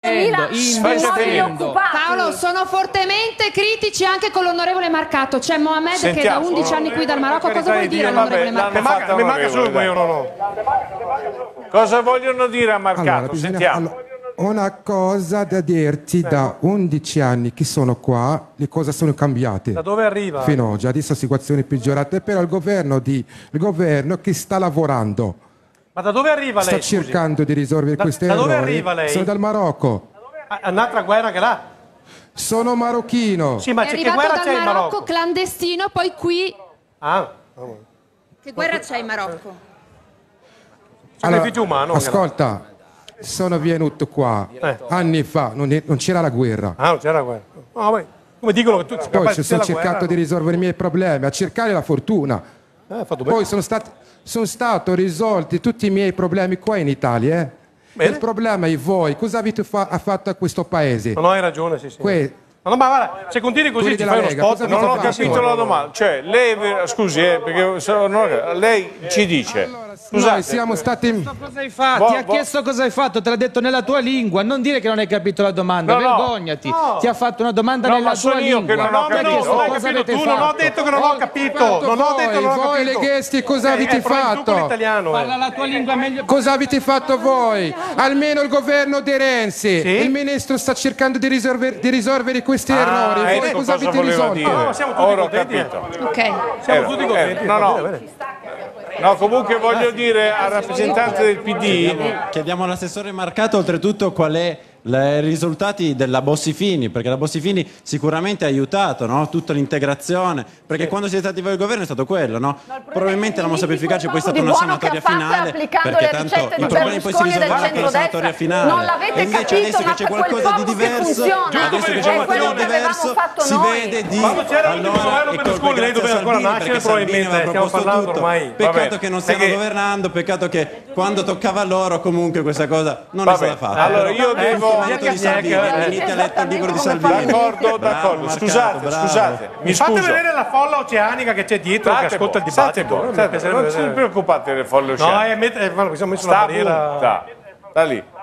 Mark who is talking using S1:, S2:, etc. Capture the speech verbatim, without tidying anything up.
S1: Paolo, sono fortemente critici anche con l'onorevole Marcato. C'è Mohamed Sentiamo. che è da undici anni qui dal Marocco. Cosa vuol dire l'onorevole Marcato?
S2: Mi manca solo quello, no, no.
S3: Cosa vogliono dire a Marcato?
S4: Allora, bisogna,
S3: Sentiamo.
S4: allora, una cosa da dirti, da undici anni che sono qua, le cose sono cambiate.
S2: Da dove arriva?
S4: Fino ad oggi, adesso la situazione è peggiorata, però il governo, di, il governo che sta lavorando.
S2: Ma da dove arriva lei?
S4: Sta
S2: scusi?
S4: cercando di risolvere
S2: Da-
S4: queste
S2: da dove
S4: errori.
S2: arriva lei?
S4: Sono dal Marocco.
S2: È un'altra guerra che là?
S4: Sono marocchino.
S2: Sì, ma
S1: È
S2: c'è che
S1: arrivato
S2: guerra
S1: dal
S2: c'è in
S1: Marocco,
S2: Marocco?
S1: clandestino, poi qui...
S2: Ah.
S1: Che guerra c'è in Marocco?
S2: Sacrificio umano.
S4: Ascolta, sono venuto qua
S2: Eh.
S4: anni fa, non, è- non c'era la guerra.
S2: Ah, non c'era guerra. No, beh, come dicono che tu sei
S4: Poi
S2: capace
S4: ci
S2: di
S4: sono
S2: la
S4: cercato
S2: guerra,
S4: di risolvere i miei problemi, a cercare la fortuna.
S2: no? Eh, fatto bene.
S4: Poi sono stati sono stato risolti tutti i miei problemi qua in Italia. Eh?
S2: Bene.
S4: Il problema è voi, cosa avete fa- ha fatto a questo paese?
S2: No, no, hai ragione, sì, sì.
S4: Que-
S2: No, no, ma guarda, se continui così
S4: Quelli
S2: ci
S4: della
S2: fai uno
S4: Lega,
S2: spot.
S4: cosa
S3: Non
S4: avete
S3: ho
S4: fatto?
S3: capito la domanda. Cioè, lei, scusi, eh, perché se- non ho- lei ci dice,
S4: Noi
S3: scusate,
S4: siamo stati...
S5: Cosa hai fatto?
S3: Vo-
S5: Ti ha
S3: vo-
S5: chiesto cosa hai fatto, te l'ha detto nella tua lingua. Non dire che non hai capito la domanda,
S3: No, no.
S5: vergognati.
S2: No.
S5: Ti ha fatto una domanda
S3: No,
S5: nella
S3: ma sono
S5: tua
S3: io
S5: lingua.
S3: che non ho
S5: Ti ha
S3: capito.
S5: chiesto
S3: Non hai
S5: cosa
S2: capito
S5: avete
S2: tu, non ho
S5: fatto.
S2: detto che non ho capito. Non ho detto che non ho
S4: voi
S2: capito.
S4: leghisti cosa
S2: Eh,
S4: avete
S2: eh, però tu con
S4: fatto?
S2: l'italiano, eh.
S5: Parla la tua lingua meglio.
S4: Cosa avete fatto voi? Almeno il governo di Renzi,
S2: Sì?
S4: il ministro sta cercando di risolvere, di risolvere questi
S3: Ah,
S4: errori. Voi
S3: ecco
S4: cosa
S3: cosa
S4: avete
S3: voleva
S4: risolto?
S3: dire.
S2: No, no, siamo tutti
S3: Ora ho
S2: contenti,
S3: capito.
S1: Ok.
S2: Siamo
S3: Eh,
S2: tutti
S3: eh,
S2: contenti.
S3: no,
S2: va
S3: no.
S2: bene, va bene.
S3: No, comunque voglio dire al rappresentante del P D,
S6: Chiediamo all'assessore Marcato oltretutto qual è i risultati della Bossi-Fini, perché la Bossi-Fini sicuramente ha aiutato, no? Tutta l'integrazione, perché quando siete stati voi al governo è stato quello, no? Probabilmente la mossa più efficace poi è stata una sanatoria finale, perché tanto i problemi poi si risolvono con la sanatoria finale.
S7: Non l'avete
S6: E invece
S7: capito,
S6: adesso
S7: ma
S6: che c'è
S7: quel
S6: qualcosa di
S7: poco che
S6: diverso,
S7: funziona.
S6: adesso che
S2: È
S6: c'è
S2: quello
S6: qualcosa di
S7: che avevamo
S6: diverso,
S7: fatto
S6: si
S7: noi.
S6: vede di
S2: Quando c'era il
S6: allora
S2: governo
S6: e
S2: Berlusconi,
S6: colpe
S2: lei
S6: grazie
S2: doveva
S6: a
S2: ancora
S6: Salvini,
S2: nascere,
S6: perché Salvini
S2: probabilmente,
S6: aveva
S2: stiamo
S6: proposto
S2: parlando
S6: tutto.
S2: ormai.
S6: Peccato
S3: Vabbè.
S6: che non stiamo
S3: Perché-
S6: governando, peccato che quando toccava a loro comunque questa cosa non è
S3: Vabbè,
S6: stata fatta.
S3: allora io
S6: Però-
S3: devo-
S6: il libretto di Salvini,
S2: Eh,
S6: venite a letto il libro di Salvini.
S3: d'accordo, d'accordo,
S6: Bravo,
S3: scusate,
S6: Marcato,
S3: scusate, mi
S2: Fate
S3: scuso.
S2: vedere la folla oceanica che c'è dietro, che
S3: State
S2: ascolta il
S3: buono, state
S2: dibattito.
S3: buono,
S2: Mi
S3: state
S2: piacerebbe
S3: buono. Non si
S2: vedere.
S3: preoccupate delle folle
S2: No,
S3: oceaniche.
S2: è met- eh, guarda, mi sono messo una
S3: Sta
S2: barriera.
S3: butta, sta lì.